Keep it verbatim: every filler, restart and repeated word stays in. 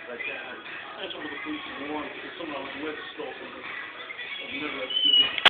But uh, I just wanted to put some more on because some of the weather stole from me. I've never had to do this.